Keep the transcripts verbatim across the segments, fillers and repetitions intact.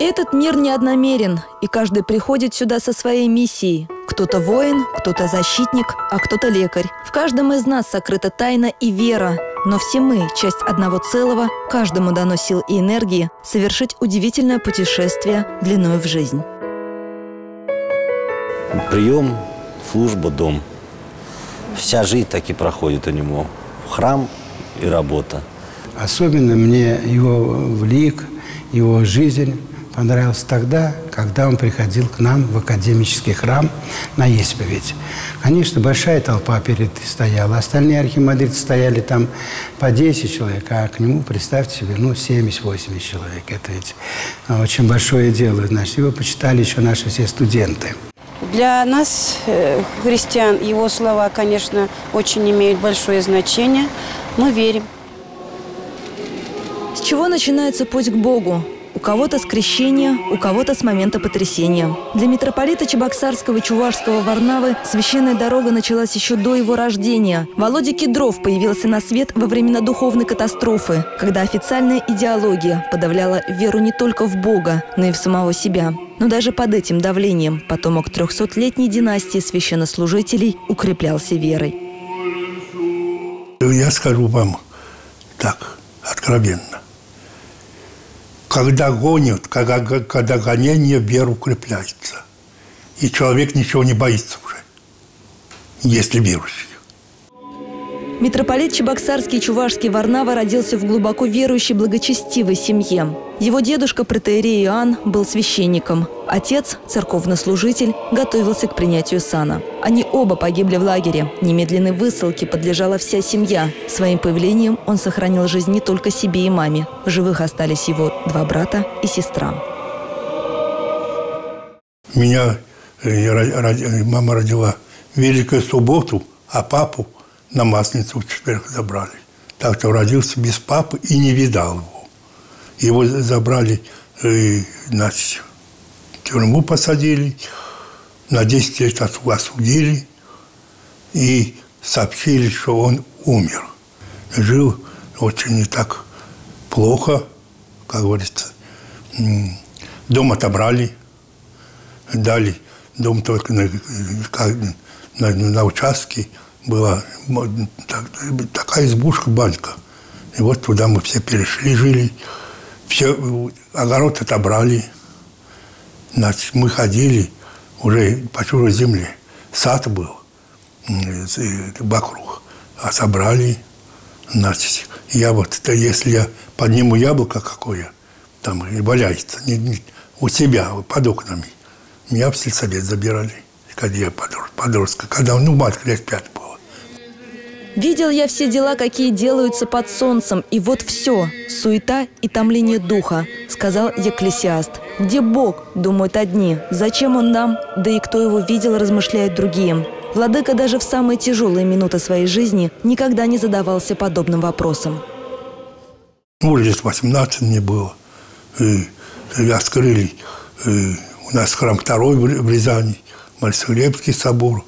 Этот мир не одномерен, и каждый приходит сюда со своей миссией. Кто-то воин, кто-то защитник, а кто-то лекарь. В каждом из нас сокрыта тайна и вера. Но все мы – часть одного целого, каждому дано сил и энергии совершить удивительное путешествие длиною в жизнь. Прием, служба, дом. Вся жизнь так и проходит у него. Храм и работа. Особенно мне его лик, его жизнь понравился тогда, когда он приходил к нам в академический храм на исповедь. Конечно, большая толпа перед стояла. Остальные архимандриты стояли там по десять человек, а к нему, представьте себе, ну, семьдесят-восемьдесят человек. Это ведь очень большое дело. Значит, его почитали еще наши все студенты. Для нас, христиан, его слова, конечно, очень имеют большое значение. Мы верим. С чего начинается путь к Богу? У кого-то с крещения, у кого-то с момента потрясения. Для митрополита Чебоксарского и Чувашского Варнавы священная дорога началась еще до его рождения. Володя Кедров появился на свет во времена духовной катастрофы, когда официальная идеология подавляла веру не только в Бога, но и в самого себя. Но даже под этим давлением потомок трехсотлетней династии священнослужителей укреплялся верой. Я скажу вам так, откровенно. Когда гонят, когда, когда гонение, вера укрепляется. И человек ничего не боится уже, если верующий. Митрополит Чебоксарский и Чувашский Варнава родился в глубоко верующей благочестивой семье. Его дедушка, протоиерей Иоанн, был священником. Отец, церковнослужитель, готовился к принятию сана. Они оба погибли в лагере. Немедленной высылке подлежала вся семья. Своим появлением он сохранил жизнь не только себе и маме. В живых остались его два брата и сестра. Меня э, мама родила в Великую субботу, а папу на Масленицу в четверг забрали. Так-то родился без папы и не видал его. Его забрали, э, значит, в тюрьму посадили, на десять лет осудили и сообщили, что он умер. Жил очень не так плохо, как говорится. Дом отобрали, дали дом только на, на, на участке. Была так, такая избушка, банька. И вот туда мы все перешли, жили. Все, огород отобрали. Значит, мы ходили уже по чужой земле. Сад был вокруг. Отобрали. Значит, я вот, если я подниму яблоко какое, там и валяется, не, не, у себя, под окнами, меня в сельсовет забирали, когда я подростка. Когда, ну, мать лет пять был. «Видел я все дела, какие делаются под солнцем, и вот все – суета и томление духа», – сказал Екклесиаст. «Где Бог?» – думают одни. «Зачем Он нам?» Да и кто его видел, размышляют другие. Владыка даже в самые тяжелые минуты своей жизни никогда не задавался подобным вопросом. Ну, лет восемнадцать мне было. И открыли и у нас храм второй в Рязани, Марсоглебский собор.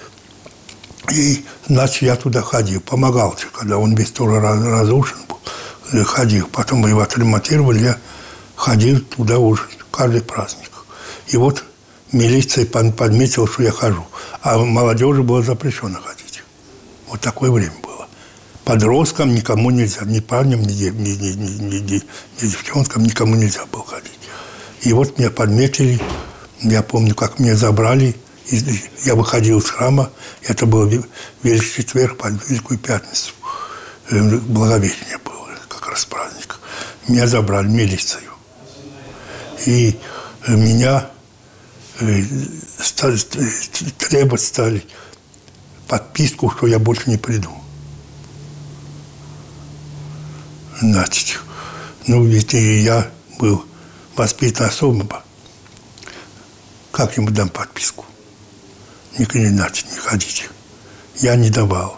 И, значит, я туда ходил, помогал, когда он весь тоже разрушен был, ходил. Потом его отремонтировали, я ходил туда уже каждый праздник. И вот милиция подметила, что я хожу. А молодежи было запрещено ходить. Вот такое время было. Подросткам никому нельзя, ни парням, ни, ни, ни, ни, ни, ни девчонкам никому нельзя было ходить. И вот меня подметили, я помню, как меня забрали. Я выходил из храма, это был Великий четверг под Великую пятницу. Благовещение было, как раз праздник. Меня забрали в милицию. И меня стали, требовать стали подписку, что я больше не приду. Значит, ну ведь я был воспитан особо. Как ему дам подписку? Никуда иначе не ходите. Я не давал.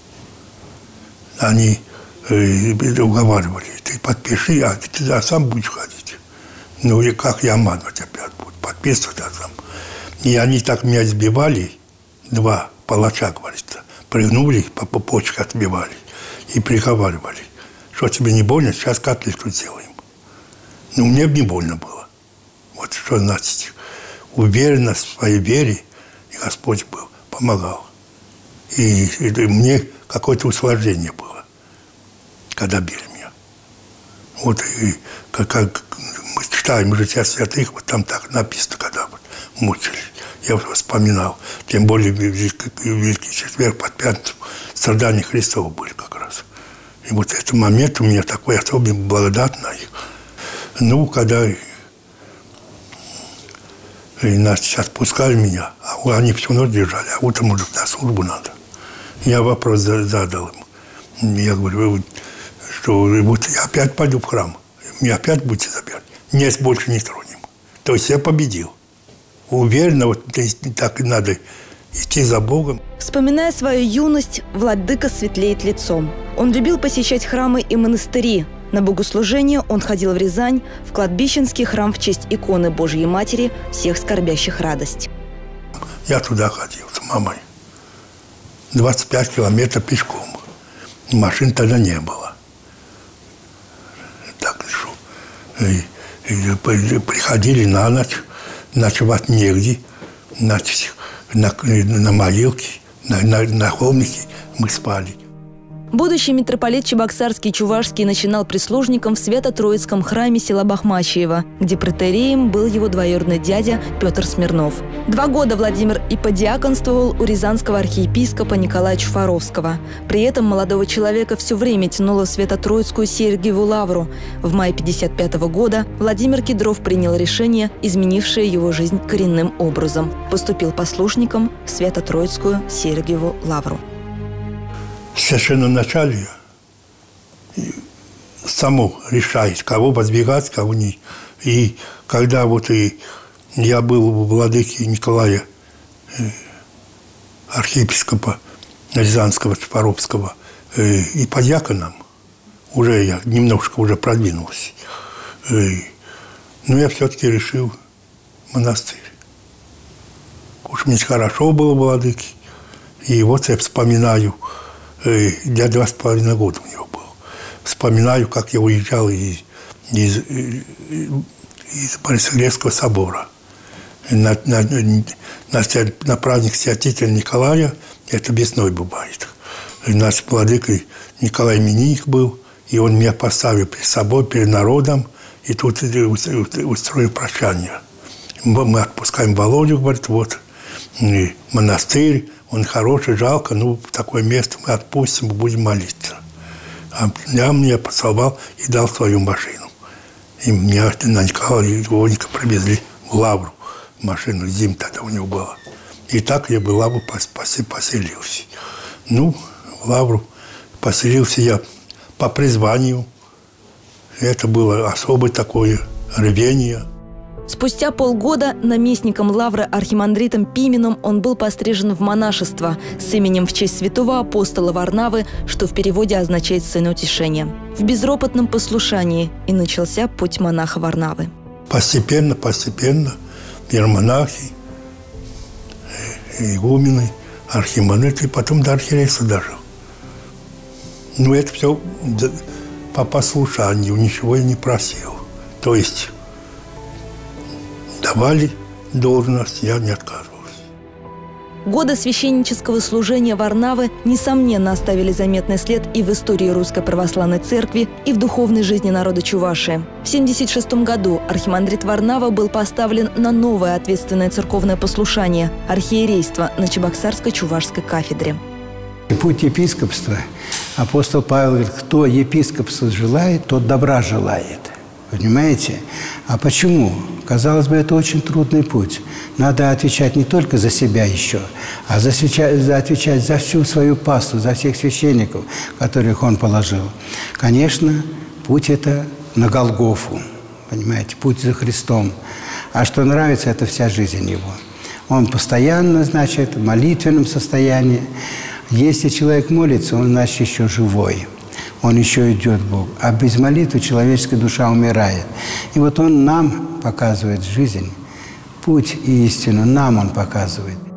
Они э, уговаривали, ты подпиши, а ты а сам будешь ходить. Ну и как я обманывать опять буду, подписывать а сам. И они так меня избивали, два палача, говорится, прыгнули, по почке отбивали и приговаривали, что тебе не больно, сейчас котлету сделаем. Ну мне бы не больно было. Вот что значит уверенность в своей вере, и Господь был, помогал. И, и мне какое-то услаждение было, когда били меня. Вот и как, как мы читаем «Жития святых», вот там так написано, когда вот мучились. Я вот вспоминал, тем более Великий, Великий четверг под пятницу страдания Христова были как раз. И вот этот момент у меня такой особенно благодатный. Ну, когда и, значит, отпускали меня, а они всю ночь держали, а утром уже на службу надо. Я вопрос задал им. Я говорю, что вот я опять пойду в храм, меня опять будете забирать. Нет, больше не тронем. То есть я победил. Уверенно, вот так и надо идти за Богом. Вспоминая свою юность, владыка светлеет лицом. Он любил посещать храмы и монастыри. На богослужение он ходил в Рязань, в кладбищенский храм в честь иконы Божьей Матери всех скорбящих радость. Я туда ходил с мамой. двадцать пять километров пешком. Машин тогда не было. Так шел. И, и приходили на ночь, ночевать негде. Значит, на, на молилке, на, на, на холмике мы спали. Будущий митрополит Чебоксарский Чувашский начинал прислужником в Свято-Троицком храме села Бахмачево, где протоиереем был его двоюродный дядя Петр Смирнов. Два года Владимир иподиаконствовал у рязанского архиепископа Николая Чуфаровского. При этом молодого человека все время тянуло в Свято-Троицкую Сергиеву лавру. В мае пятьдесят пятого года Владимир Кедров принял решение, изменившее его жизнь коренным образом. Поступил послушником в Свято-Троицкую Сергиеву лавру. В священноначалие само решает, кого воздвигать, кого не. И когда вот и я был у владыки Николая, архиепископа Рязанского, Чуфаровского, и подьяконом, уже я немножко уже продвинулся, но я все-таки решил монастырь. Уж мне хорошо было у владыки, и вот я вспоминаю, я два с половиной года у него был. Вспоминаю, как я уезжал из, из, из Борисоглебского собора. На, на, на, на праздник святителя Николая, это весной бывает. Наш владыка Николай Миних был, и он меня поставил перед собой, перед народом, и тут устроил прощание. Мы отпускаем Володю, говорит, вот, монастырь, он хороший, жалко, ну, в такое место мы отпустим, будем молиться. А я мне поцеловал и дал свою машину. И меня на Николая и Воника привезли в лавру, машину, зим тогда у него была. И так я в лавру поселился. Ну, в лавру поселился я по призванию. Это было особое такое рвение. Спустя полгода наместником лавры архимандритом Пименом он был пострижен в монашество с именем в честь святого апостола Варнавы, что в переводе означает «сын утешения». В безропотном послушании и начался путь монаха Варнавы. Постепенно, постепенно иеромонахи, игумены, архимандриты, и потом до архиерейства дожил. Но это все по послушанию, ничего я не просил. То есть давали должность, я не отказывался. Годы священнического служения Варнавы, несомненно, оставили заметный след и в истории Русской Православной Церкви, и в духовной жизни народа Чувашии. В семьдесят шестом году архимандрит Варнава был поставлен на новое ответственное церковное послушание – архиерейство на Чебоксарской Чувашской кафедре. Путь епископства. Апостол Павел говорит, кто епископство желает, тот добра желает. Понимаете? А почему? Казалось бы, это очень трудный путь. Надо отвечать не только за себя еще, а за, за отвечать за всю свою паству, за всех священников, которых он положил. Конечно, путь это на Голгофу. Понимаете? Путь за Христом. А что нравится, это вся жизнь его. Он постоянно, значит, в молитвенном состоянии. Если человек молится, он, значит, еще живой. Он еще идет к Богу. А без молитвы человеческая душа умирает. И вот он нам показывает жизнь, путь и истину. Нам он показывает.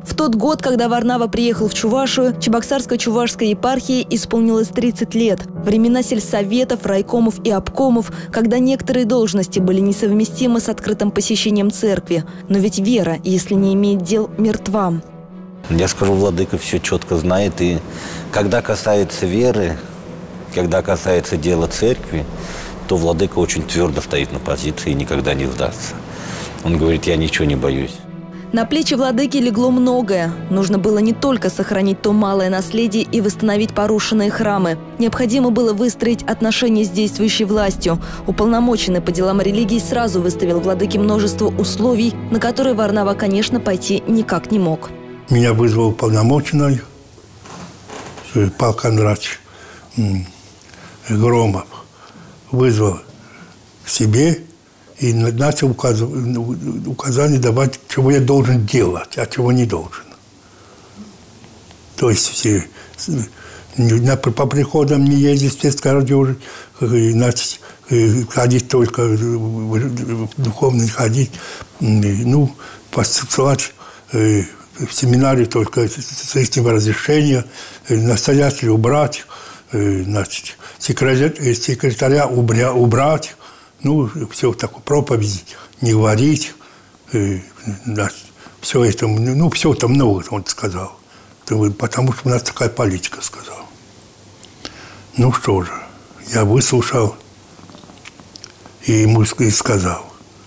В тот год, когда Варнава приехал в Чувашию, Чебоксарско-Чувашской епархии исполнилось тридцать лет. Времена сельсоветов, райкомов и обкомов, когда некоторые должности были несовместимы с открытым посещением церкви. Но ведь вера, если не имеет дел, мертва. Я скажу, владыка все четко знает. И когда касается веры, когда касается дела церкви, то владыка очень твердо стоит на позиции и никогда не сдастся. Он говорит, я ничего не боюсь. На плечи владыки легло многое. Нужно было не только сохранить то малое наследие и восстановить порушенные храмы. Необходимо было выстроить отношения с действующей властью. Уполномоченный по делам религии сразу выставил владыке множество условий, на которые Варнава, конечно, пойти никак не мог. Меня вызвал уполномоченный Павел Кондратьевич Громов. Вызвал к себе и начал указания давать, чего я должен делать, а чего не должен. То есть все, по приходам не ездить в спецкордежи, значит, ходить только в духовный, ходить, ну, посылать в семинаре только с этим разрешения, настоятеля убрать, значит, секретаря, секретаря убрать, ну, все такое, проповедь не говорить, значит, все это, ну, все это много, он сказал, потому что у нас такая политика, сказал. Ну что же, я выслушал и ему сказал,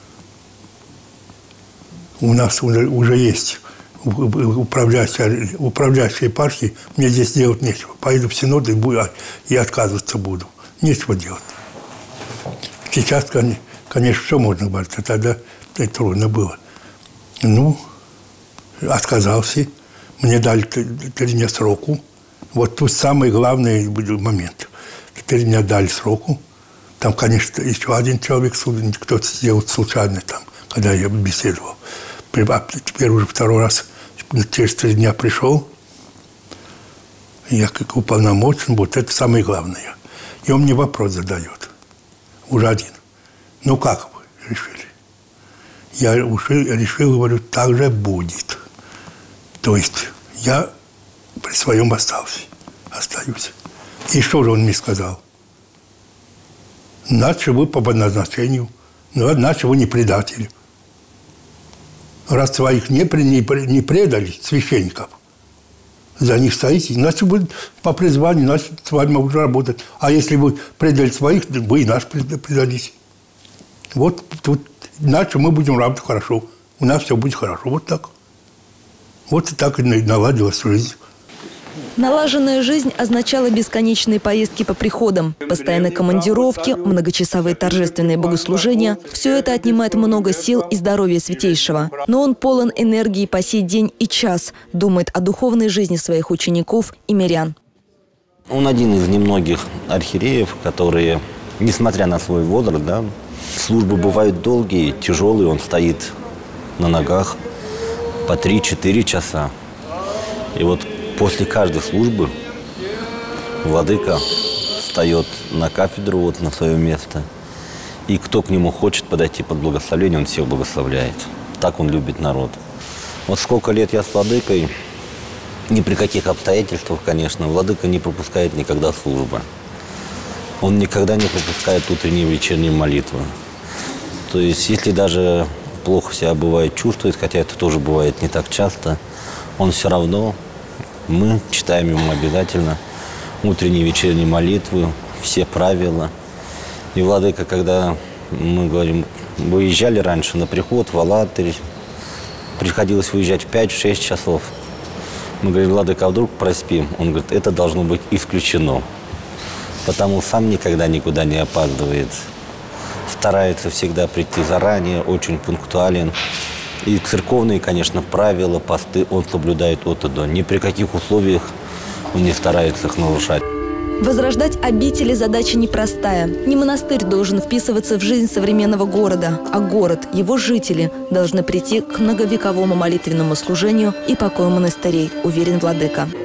у нас уже, уже есть управляющая, управляющая епархия, мне здесь делать нечего. Пойду в синод и, буду, и отказываться буду. Нечего делать. Сейчас, конечно, все можно говорить, а тогда это трудно было. Ну, отказался. Мне дали три дня сроку. Вот тут самый главный момент. Три дня дали сроку. Там, конечно, еще один человек, кто-то сделал случайно там, когда я беседовал. Теперь уже второй раз, через три дня пришел. Я как уполномочен, вот это самое главное. И он мне вопрос задает. Уже один. Ну, как вы решили? Я решил, говорю, так же будет. То есть я при своем остался, остаюсь. И что же он мне сказал? Иначе вы по назначению, ну, иначе вы не предатели. Раз своих не, не, не предали, священников, за них стоите, иначе вы по призванию, иначе с вами уже работать. А если вы предали своих, вы и нас предались. Вот тут, иначе мы будем работать хорошо. У нас все будет хорошо. Вот так. Вот и так и наладилась жизнь. Налаженная жизнь означала бесконечные поездки по приходам, постоянные командировки, многочасовые торжественные богослужения. Все это отнимает много сил и здоровья святейшего. Но он полон энергии по сей день и час, думает о духовной жизни своих учеников и мирян. Он один из немногих архиереев, которые, несмотря на свой возраст, да, службы бывают долгие, тяжелые, он стоит на ногах по три-четыре часа. И вот после каждой службы владыка встает на кафедру, вот на свое место. И кто к нему хочет подойти под благословение, он всех благословляет. Так он любит народ. Вот сколько лет я с владыкой, ни при каких обстоятельствах, конечно, владыка не пропускает никогда службы. Он никогда не пропускает утренние и вечерние молитвы. То есть, если даже плохо себя бывает чувствует, хотя это тоже бывает не так часто, он все равно... Мы читаем ему обязательно утренние и вечерние молитвы, все правила. И владыка, когда мы говорим, выезжали раньше на приход в Алатырь, приходилось выезжать в пять-шесть часов. Мы говорим, владыка, а вдруг проспим? Он говорит, это должно быть исключено. Потому сам никогда никуда не опаздывает. Старается всегда прийти заранее, очень пунктуален. И церковные, конечно, правила, посты он соблюдает от и до. Ни при каких условиях он не старается их нарушать. Возрождать обители задача непростая. Не монастырь должен вписываться в жизнь современного города, а город, его жители должны прийти к многовековому молитвенному служению и покою монастырей, уверен владыка.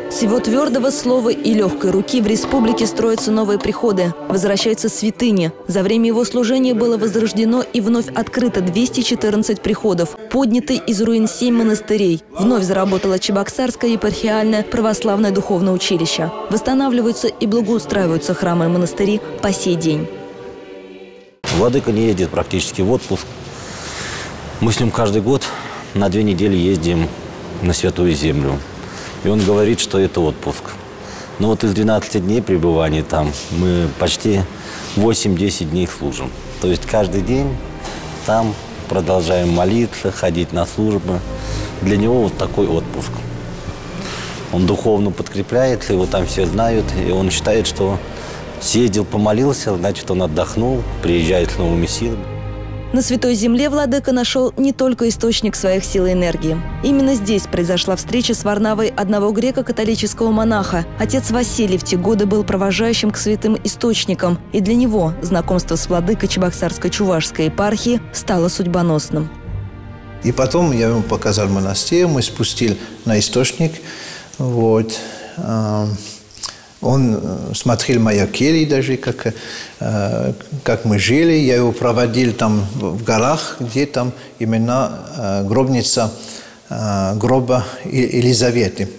С его твердого слова и легкой руки в республике строятся новые приходы, возвращаются святыни. За время его служения было возрождено и вновь открыто двести четырнадцать приходов, подняты из руин семь монастырей. Вновь заработало Чебоксарское епархиальное православное духовное училище. Восстанавливаются и благоустраиваются храмы и монастыри по сей день. Владыка не ездит практически в отпуск. Мы с ним каждый год на две недели ездим на Святую Землю. И он говорит, что это отпуск. Но вот из двенадцати дней пребывания там мы почти восемь-десять дней служим. То есть каждый день там продолжаем молиться, ходить на службы. Для него вот такой отпуск. Он духовно подкрепляется, его там все знают. И он считает, что съездил, помолился, значит, он отдохнул, приезжает с новыми силами. На Святой Земле владыка нашел не только источник своих сил и энергии. Именно здесь произошла встреча с Варнавой одного греко-католического монаха. Отец Василий в те годы был провожающим к святым источникам, и для него знакомство с владыкой Чебоксарско-Чувашской епархии стало судьбоносным. И потом я ему показал монастырь, мы спустили на источник. Вот. Он смотрел мои кельи даже, как, как мы жили. Я его проводил там в горах, где там именно гробница гроба Елизаветы.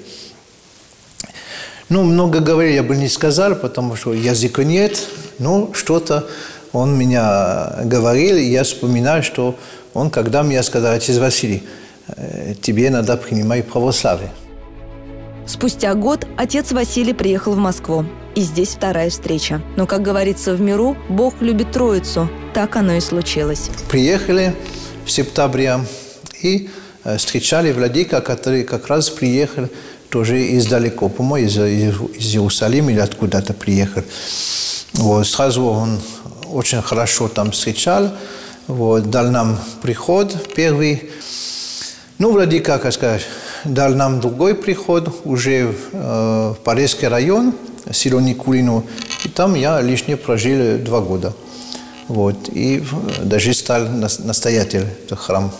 Ну, много говорил, я бы не сказал, потому что языка нет. Но что-то он меня говорил, и я вспоминаю, что он, когда мне сказал: отец Василий, тебе надо принимать православие. Спустя год отец Василий приехал в Москву. И здесь вторая встреча. Но, как говорится в миру, Бог любит Троицу. Так оно и случилось. Приехали в сентябре и встречали владыка, который как раз приехал тоже издалеко, по-моему, из, из Иерусалима или откуда-то приехал. Вот, сразу он очень хорошо там встречал, вот, дал нам приход первый. Ну, владыка, как сказать, дал нам другой приход уже э, в Парижский район, село Никулино. И там я лишнее прожил два года. Вот, и даже стал настоятелем этого храма.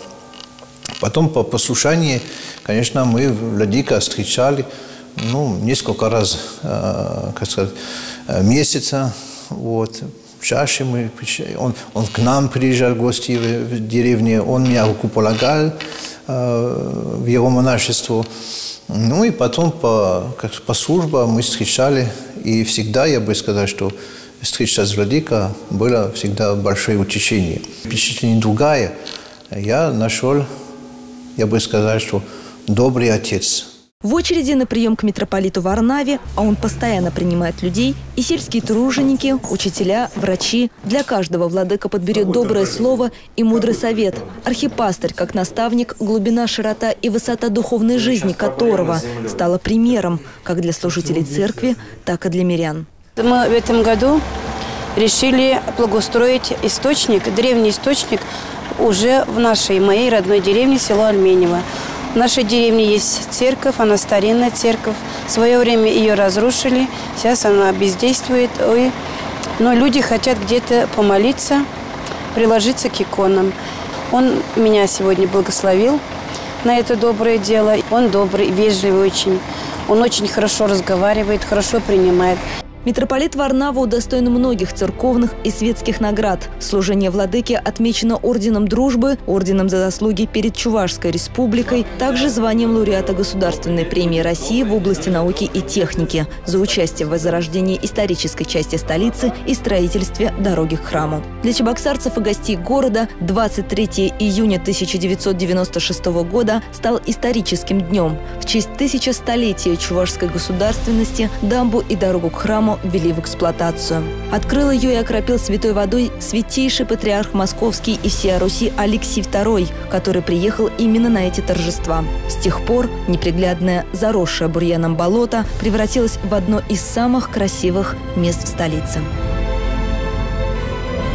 Потом по послушанию, конечно, мы владыка встречали ну, несколько раз, э, как сказать, месяца. Вот. Чаще мы, он, он к нам приезжал в гости в, в деревне, он меня рукополагал э, в его монашество. Ну и потом по, как, по службе мы встречали, и всегда, я бы сказал, что встреча с владыкой было всегда большое утешение. Впечатление другое. Я нашел, я бы сказал, что добрый отец. В очереди на прием к митрополиту Варнаве, а он постоянно принимает людей, и сельские труженики, учителя, врачи. Для каждого владыка подберет доброе слово и мудрый совет. Архипастырь, как наставник, глубина, широта и высота духовной жизни которого стала примером как для служителей церкви, так и для мирян. Мы в этом году решили благоустроить источник, древний источник, уже в нашей, моей родной деревне, село Альменево. В нашей деревне есть церковь, она старинная церковь. В свое время ее разрушили, сейчас она бездействует. Ой. Но люди хотят где-то помолиться, приложиться к иконам. Он меня сегодня благословил на это доброе дело. Он добрый, вежливый очень. Он очень хорошо разговаривает, хорошо принимает. Митрополит Варнава удостоен многих церковных и светских наград. Служение владыки отмечено орденом Дружбы, орденом за заслуги перед Чувашской республикой, также званием лауреата Государственной премии России в области науки и техники за участие в возрождении исторической части столицы и строительстве дороги к храму. Для чебоксарцев и гостей города двадцать третьего июня тысяча девятьсот девяносто шестого года стал историческим днем. В честь тысячестолетия чувашской государственности дамбу и дорогу к храму ввели в эксплуатацию. Открыл ее и окропил святой водой святейший патриарх Московский и всея Руси Алексий второй, который приехал именно на эти торжества. С тех пор неприглядное, заросшее бурьяном болото превратилось в одно из самых красивых мест в столице. В том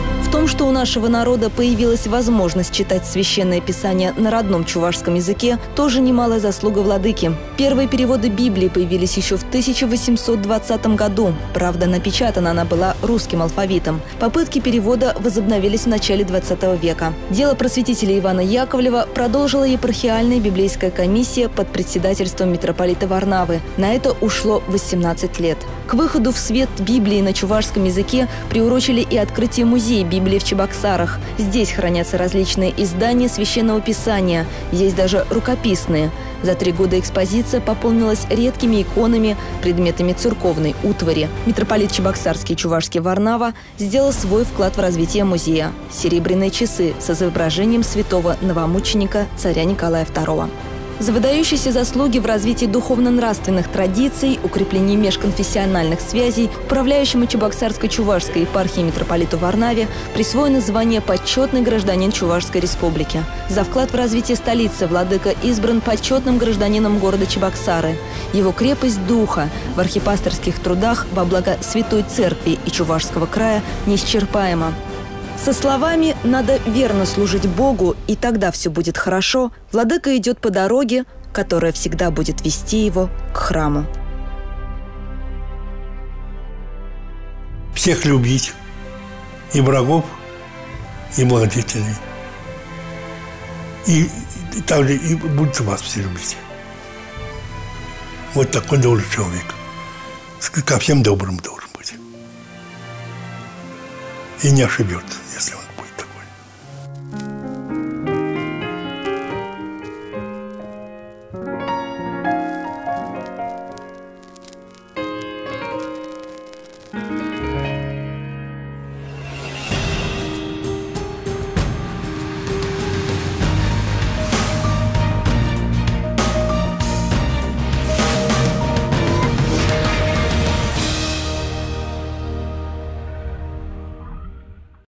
том, что у нашего народа появилась возможность читать Священное Писание на родном чувашском языке, тоже немалая заслуга владыки. Первые переводы Библии появились еще в тысяча восемьсот двадцатом году. Правда, напечатана она была русским алфавитом. Попытки перевода возобновились в начале двадцатого века. Дело просветителя Ивана Яковлева продолжила епархиальная библейская комиссия под председательством митрополита Варнавы. На это ушло восемнадцать лет. К выходу в свет Библии на чувашском языке приурочили и открытие музея Библии в Чебоксарах. Здесь хранятся различные издания Священного Писания, есть даже рукописные. За три года экспозиция пополнилась редкими иконами, предметами церковной утвари. Митрополит Чебоксарский Чувашский Варнава сделал свой вклад в развитие музея – серебряные часы с изображением святого новомученика царя Николая второго. За выдающиеся заслуги в развитии духовно-нравственных традиций, укреплении межконфессиональных связей управляющему Чебоксарской Чувашской епархии митрополиту Варнаве присвоено звание «Почетный гражданин Чувашской Республики». За вклад в развитие столицы владыка избран почетным гражданином города Чебоксары. Его крепость духа в архипасторских трудах во благо Святой Церкви и Чувашского края неисчерпаема. Со словами «надо верно служить Богу, и тогда все будет хорошо», владыка идет по дороге, которая всегда будет вести его к храму. Всех любить, и врагов, и благодетелей. И, и также и будут вас все любить. Вот такой добрый человек. Ко всем добрым должен быть. И не ошибется, если он